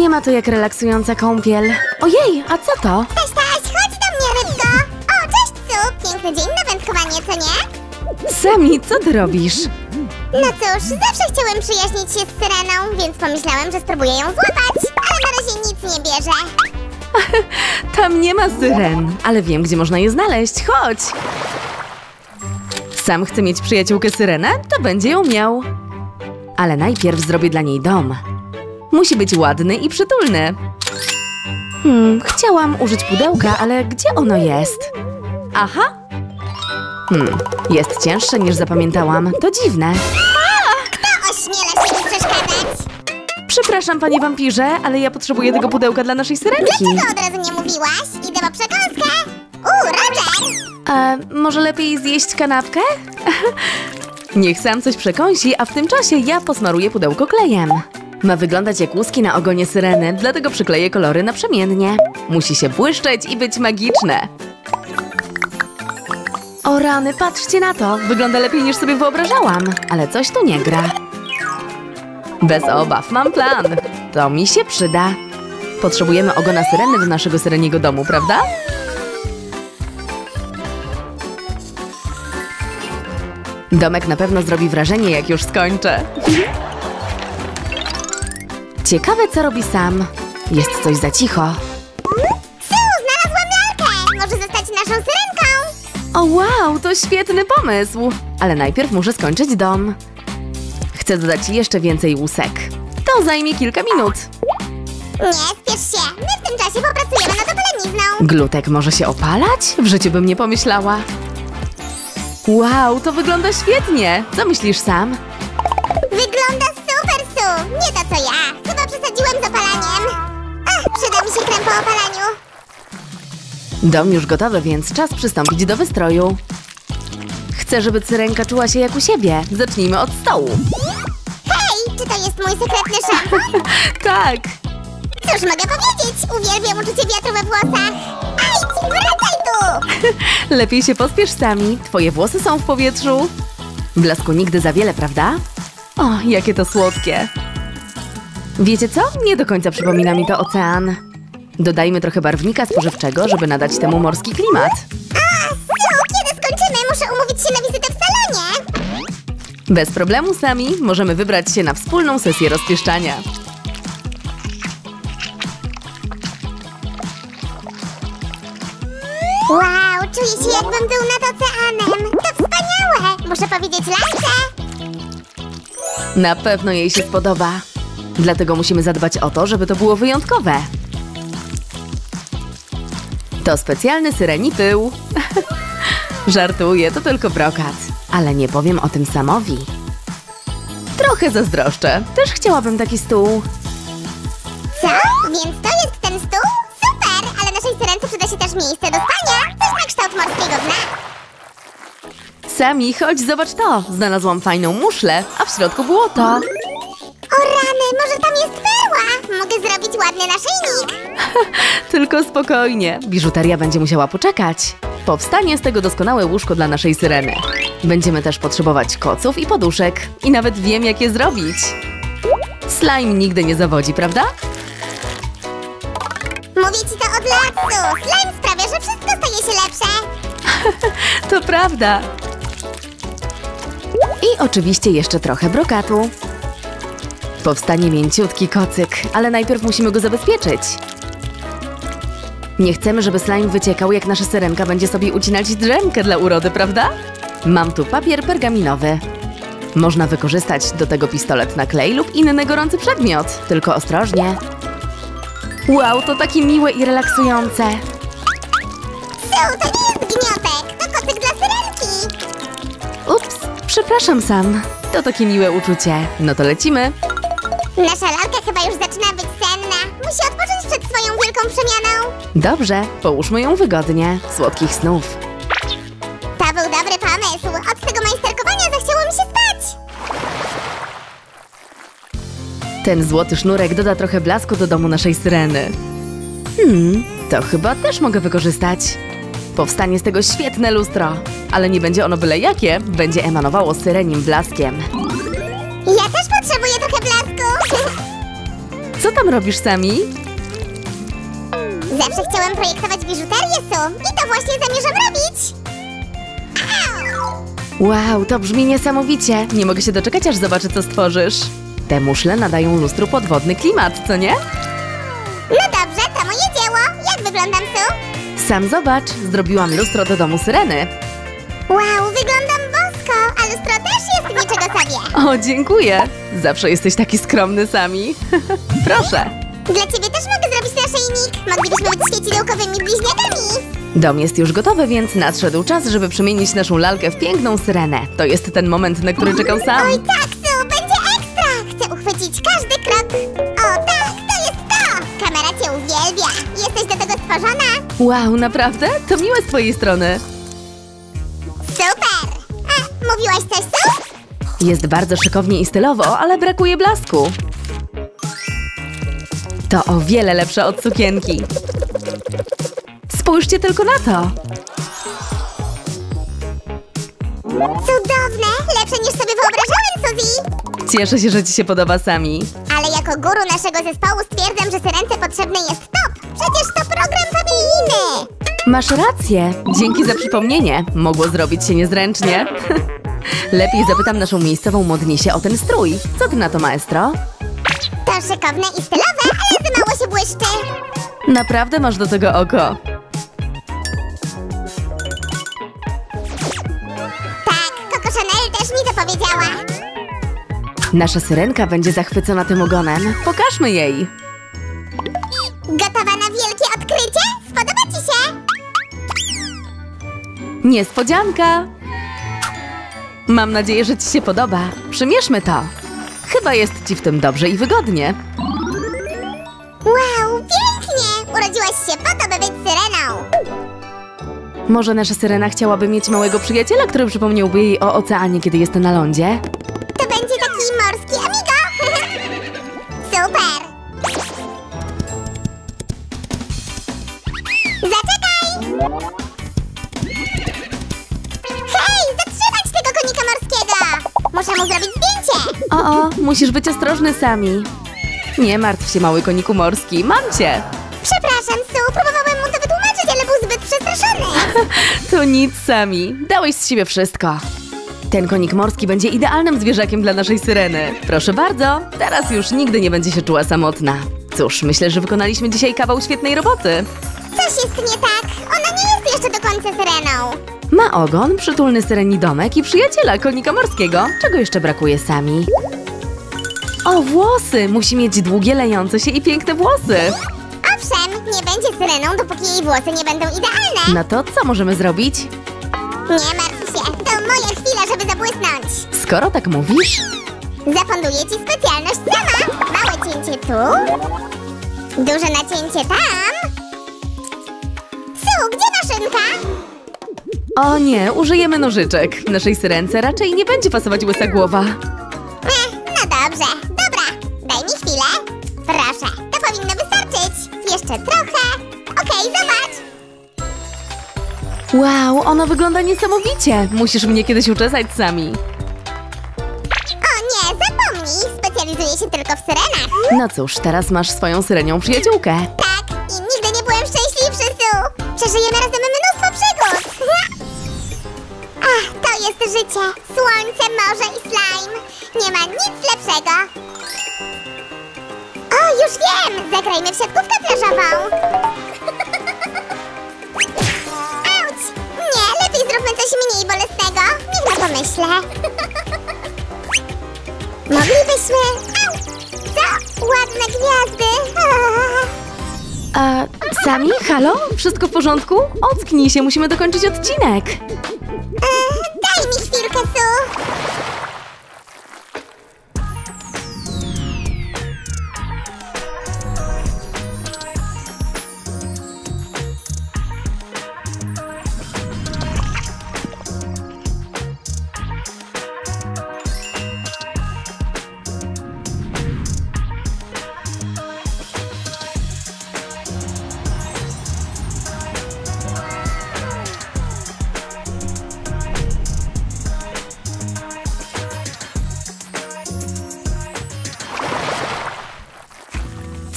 Nie ma to jak relaksująca kąpiel. Ojej, a co to? Taś, chodź do mnie, rybko! O, cześć, Su! Piękny dzień na wędkowanie, co nie? Sami, co ty robisz? No cóż, zawsze chciałem przyjaźnić się z Syreną, więc pomyślałem, że spróbuję ją złapać, ale na razie nic nie bierze. Tam nie ma syren, ale wiem, gdzie można je znaleźć. Chodź! Sam chce mieć przyjaciółkę syrenę, to będzie ją miał. Ale najpierw zrobię dla niej dom. Musi być ładny i przytulny. Chciałam użyć pudełka, ale gdzie ono jest? Aha! Jest cięższe niż zapamiętałam. To dziwne. Kto ośmiela się mi przeszkadzać? Przepraszam, panie wampirze, ale ja potrzebuję tego pudełka dla naszej syrenki. Dlaczego od razu nie mówiłaś? Idę po przekąskę! Roger! Może lepiej zjeść kanapkę? Niech sam coś przekąsi, a w tym czasie ja posmaruję pudełko klejem. Ma wyglądać jak łuski na ogonie syreny, dlatego przykleję kolory naprzemiennie. Musi się błyszczeć i być magiczne. O rany, patrzcie na to! Wygląda lepiej niż sobie wyobrażałam, ale coś tu nie gra. Bez obaw, mam plan. To mi się przyda. Potrzebujemy ogona syreny do naszego syreniego domu, prawda? Domek na pewno zrobi wrażenie, jak już skończę. Ciekawe, co robi Sam. Jest coś za cicho. Su, znalazłam lalkę! Może zostać naszą syrenką! O wow, to świetny pomysł! Ale najpierw muszę skończyć dom. Chcę dodać jeszcze więcej łusek. To zajmie kilka minut. Nie, spiesz się! My w tym czasie popracujemy nad opalenizną! Glutek może się opalać? W życiu bym nie pomyślała. Wow, to wygląda świetnie! Co myślisz, Sam? Wygląda super, Su! Nie to co ja! Chyba przesadziłem z opalaniem! Przyda mi się krem po opalaniu! Dom już gotowy, więc czas przystąpić do wystroju. Chcę, żeby syrenka czuła się jak u siebie. Zacznijmy od stołu. Hej, czy to jest mój sekretny szampon? Tak! Cóż mogę powiedzieć? Uwielbiam uczucie wiatru we włosach! Aj, wracaj tu! Lepiej się pospiesz, Sami. Twoje włosy są w powietrzu. Blasku nigdy za wiele, prawda? O, jakie to słodkie. Wiecie co? Nie do końca przypomina mi to ocean. Dodajmy trochę barwnika spożywczego, żeby nadać temu morski klimat. Su, kiedy skończymy? Muszę umówić się na wizytę w salonie! Bez problemu, Sami. Możemy wybrać się na wspólną sesję rozpieszczania. Wow, czuję się jakbym był nad oceanem! To wspaniałe! Muszę powiedzieć Lajce! Na pewno jej się spodoba. Dlatego musimy zadbać o to, żeby to było wyjątkowe. To specjalny syreni pył. Żartuję, to tylko brokat. Ale nie powiem o tym Samowi. Trochę zazdroszczę. Też chciałabym taki stół. Co? Więc to jest ten stół? Super! Ale naszej syrence przyda się też miejsce do spania! Coś na kształt morskiego dna! Sami, chodź, zobacz to. Znalazłam fajną muszlę, a w środku było to. O rany, może tam jest perła? Mogę zrobić ładny naszyjnik! Tylko spokojnie. Biżuteria będzie musiała poczekać. Powstanie z tego doskonałe łóżko dla naszej syreny. Będziemy też potrzebować koców i poduszek. I nawet wiem, jak je zrobić. Slime nigdy nie zawodzi, prawda? Mówię ci to od lat, Su! Slime sprawia, że wszystko staje się lepsze! To prawda. I oczywiście jeszcze trochę brokatu. Powstanie mięciutki kocyk, ale najpierw musimy go zabezpieczyć. Nie chcemy, żeby slime wyciekał, jak nasza syrenka będzie sobie ucinać drzemkę dla urody, prawda? Mam tu papier pergaminowy. Można wykorzystać do tego pistolet na klej lub inny gorący przedmiot, tylko ostrożnie. Wow, to takie miłe i relaksujące. Su, to nie jest gniotek! To kocyk dla syrenki! Ups, przepraszam, Sam. To takie miłe uczucie. No to lecimy. Nasza lalka chyba już zaczyna być senna. Musi odpocząć przed swoją wielką przemianą. Dobrze, połóżmy ją wygodnie. Słodkich snów. To był dobry pomysł. Od tego majsterkowania zachciało mi się spać. Ten złoty sznurek doda trochę blasku do domu naszej syreny. To chyba też mogę wykorzystać. Powstanie z tego świetne lustro. Ale nie będzie ono byle jakie, będzie emanowało syrenim blaskiem. Ja też potrzebuję trochę blasku. Co tam robisz, Sami? Zawsze chciałem projektować biżuterię, Su. I to właśnie zamierzam robić. Au! Wow, to brzmi niesamowicie. Nie mogę się doczekać, aż zobaczę, co stworzysz. Te muszle nadają lustru podwodny klimat, co nie? No dobrze, to moje dzieło. Jak wyglądam, Su? Sam zobacz, zrobiłam lustro do domu Syreny. Wow, wyglądam bosko, a lustro też jest niczego sobie. O, dziękuję. Zawsze jesteś taki skromny, Sami. Proszę. Dla ciebie też mogę zrobić naszyjnik. Moglibyśmy być świecidełkowymi bliźniakami. Dom jest już gotowy, więc nadszedł czas, żeby przemienić naszą lalkę w piękną Syrenę. To jest ten moment, na który czekał Sam. Oj tak, Su, będzie ekstra. Chcę uchwycić każdy krok. O tak, to jest to. Kamera cię uwielbia. Jesteś do tego stworzona. Wow, naprawdę? To miłe z twojej strony. Super. A, mówiłaś coś, Su? Jest bardzo szykownie i stylowo, ale brakuje blasku. To o wiele lepsze od sukienki. Spójrzcie tylko na to. Cudowne. Lepsze niż sobie wyobrażałem, Suzy. Cieszę się, że ci się podoba, Sami. Ale jako guru naszego zespołu stwierdzam, że Syrence potrzebny jest top. Przecież to program familijny. Masz rację. Dzięki za przypomnienie. Mogło zrobić się niezręcznie. Lepiej zapytam naszą miejscową modnisię o ten strój. Co ty na to, maestro? To szykowne i stylowe, ale za mało się błyszczy. Naprawdę masz do tego oko. Tak, Coco Chanel też mi to powiedziała. Nasza Syrenka będzie zachwycona tym ogonem. Pokażmy jej. Gotowa na wielkie odkrycie? Spodoba ci się? Niespodzianka! Mam nadzieję, że ci się podoba. Przymierzmy to. Chyba jest ci w tym dobrze i wygodnie. Wow, pięknie! Urodziłaś się po to, by być syreną. Może nasza Syrena chciałaby mieć małego przyjaciela, który przypomniałby jej o oceanie, kiedy jest na lądzie? To będzie taki morski amigo. Super! Zaczekaj! Hej, zatrzymać tego konika morskiego! Muszę mu zrobić zdjęcie! O, musisz być ostrożny, Sami. Nie martw się, mały koniku morski. Mam cię! Przepraszam, Su, próbowałem mu to wytłumaczyć, ale był zbyt przestraszony. To nic, Sami. Dałeś z siebie wszystko. Ten konik morski będzie idealnym zwierzakiem dla naszej Syreny. Proszę bardzo, teraz już nigdy nie będzie się czuła samotna. Cóż, myślę, że wykonaliśmy dzisiaj kawał świetnej roboty. Coś jest nie tak. Ona nie jest jeszcze do końca syreną. Ma ogon, przytulny syreni domek i przyjaciela konika morskiego. Czego jeszcze brakuje, Sami? O, włosy! Musi mieć długie, lejące się i piękne włosy. Owszem, nie będzie syreną, dopóki jej włosy nie będą idealne. No to co możemy zrobić? Nie martw się, to moja chwila, żeby zabłysnąć. Skoro tak mówisz... Zafunduję ci specjalność sama. Małe cięcie tu. Duże nacięcie tam. Su, gdzie maszynka? O nie, użyjemy nożyczek. Naszej Syrence raczej nie będzie pasować łysa głowa. No dobrze, dobra. Daj mi chwilę. Proszę, to powinno wystarczyć. Jeszcze trochę. Okej, zobacz. Wow, ono wygląda niesamowicie. Musisz mnie kiedyś uczesać, Sami. O nie, zapomnij. Specjalizuję się tylko w syrenach. No cóż, teraz masz swoją syrenią przyjaciółkę. Tak, i nigdy nie byłem szczęśliwszy, Su. Przeżyjemy razem mnóstwo przygód. Ach, to jest życie. Słońce, morze i slime. Nie ma nic lepszego. O, już wiem! Zagrajmy w siatkówkę plażową. Auć! Nie, lepiej zróbmy coś mniej bolesnego. Niech na to myślę. Moglibyśmy... Au! Co? Ładne gwiazdy. A Sami, halo? Wszystko w porządku? Ocknij się, musimy dokończyć odcinek. Daj mi chwilkę, Su.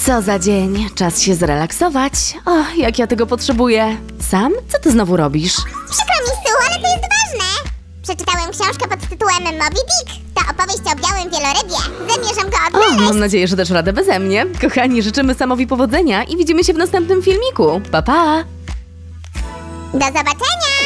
Co za dzień, czas się zrelaksować. O, jak ja tego potrzebuję. Sam? Co ty znowu robisz? Przykro mi, Su, ale to jest ważne. Przeczytałem książkę pod tytułem Moby Dick. To opowieść o białym wielorybie. Zamierzam go O, odnaleźć. mam nadzieję, że dasz radę beze mnie. Kochani, życzymy Samowi powodzenia i widzimy się w następnym filmiku. Pa, pa! Do zobaczenia!